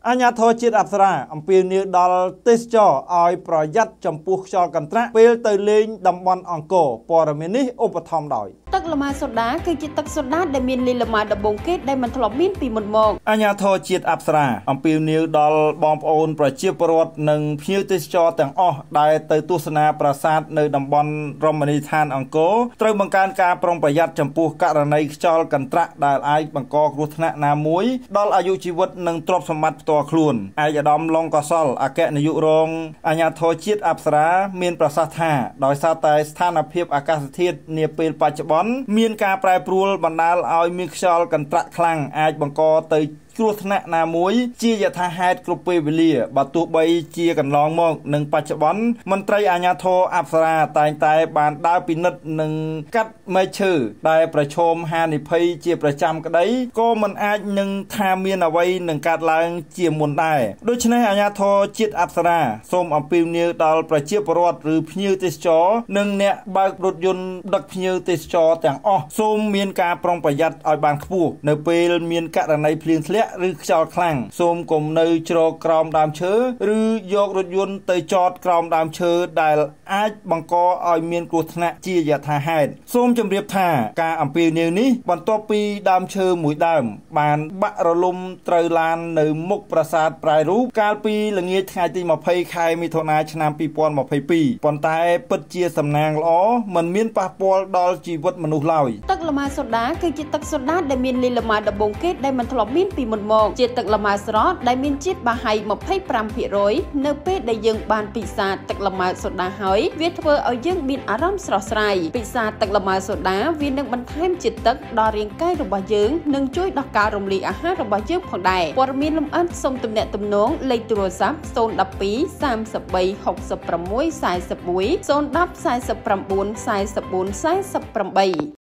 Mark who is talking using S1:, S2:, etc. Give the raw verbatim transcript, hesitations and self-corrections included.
S1: អាញាធរជាតិអប្សរាអំពីនីដល់ទេសចរឲ្យប្រយ័ត្នចំពោះខ្យល់កន្ត្រាក់ពេលទៅលេងតំបន់អង្គរព័ត៌មាននេះឧបត្ថម្ភដោយ
S2: ទឹកលម៉ាសូដាគឺជាទឹកសូដាដែលមានលីលម៉ាដំបងគេដែលមិនធ្លាប់មានពីមុនមក
S1: អាញាធរជាតិអប្សរាអំពីនីដល់បងប្អូនប្រជាពលរដ្ឋនិងភ្ញៀវទេសចរទាំងអស់ដែលទៅទស្សនាប្រាសាទនៅតំបន់រមណីយដ្ឋានអង្គរត្រូវបង្កើនការប្រុងប្រយ័ត្នចំពោះករណីខ្យល់កន្ត្រាក់ដែលអាចបង្កគ្រោះថ្នាក់ណាមួយដល់អាយុជីវិតនិងទ្រព្យសម្បត្តិផ្ទាល់ខ្លួនឯកឧត្តមឡុងកសលអគ្គនាយករងអាញាធរជាតិអប្សរាមានប្រសាសន៍ថាដោយសារតែស្ថានភាពអាកាសធាតុនាពេលបច្ចុប្បន្នមានការប្រែប្រួលបណ្ដាលឲ្យមានខ្យល់កន្ត្រាក់ខ្លាំងអាចបង្កទៅគ្រោះថ្នាក់ណាមួយជាយថាហេតុគ្រប់ពេលវេលាបើទោះបីជាកន្លងមកនិងបច្ចុប្បន្នមន្ត្រីអាជ្ញាធរអប្សរាតែងតែបានដើរពិនិត្យនិងកាត់មែកឈើដែលប្រឈមហានិភ័យជាប្រចាំក្តីក៏មិនអាចនឹងថាមានអ្វីនឹងកើតឡើងជាមុនដែរដូច្នេះអាជ្ញាធរជាតិអប្សរាសូមអំពាវនាវដល់ប្រជាពលរដ្ឋឬភ្ញៀវទេសចរនិងអ្នកបើករថយន្តដឹកភ្ញៀវទេសចរទាំងអស់សូមមានការប្រុងប្រយ័ត្នឲ្យបានខ្ពស់នៅពេលមានករណីភ្លៀងធ្លាក់ឬខ្យល់ខ្លាំងសូមកុំនៅជ្រកក្រោមដើមឈើឬយករថយន្តទៅចតក្រោមដើមឈើដែលអាចបង្កឲ្យមានគ្រោះថ្នាក់ជាយថាហេតុសូមជម្រាបថាការអំពាវនាវនេះបន្ទាប់ពីដើមឈើមួយដើមបានបាក់រលំត្រូវឡាននៅមុខប្រាសាទប្រៃរូបកាលពីល្ងាចថ្ងៃទីម្ភៃខែមិថុនាឆ្នាំពីរពាន់ម្ភៃពីរប៉ុន្តែពិតជាសំណាងល្អមិនមានប៉ះពាល់ដល់ជីវិតមនុស្សឡើយ
S2: ទឹកលម៉ាសូដាគឺជាទឹកសូដាដែលមានលីលម៉ាដំបងគេដែលមិនធ្លាប់មានពីមុនមកជាទឹកលម៉ាស្រស់ដែលមានជាតិបាហៃ ម្ភៃប្រាំភាគរយ នៅពេលដែលយើងបានពិសាទឹកលម៉ាសូដាហើយវាធ្វើឲ្យយើងមានអារម្មណ៍ស្រស់ស្រាយពិសាទឹកលម៉ាសូដាវានឹងបន្ថែមជាតិទឹកដល់រាងកាយរបស់យើងនិងជួយដល់ការរំលាយអាហាររបស់យើងផងដែរព័ត៌មានលម្អិតសូមទំនាក់ទំនងលេខទូរស័ព្ទ ศูนย์ หนึ่ง สอง สาม สาม หก หก หก สี่ สี่ หนึ่ง ศูนย์ หนึ่ง สี่ 9 สี่ สี่ สี่ สี่ แปด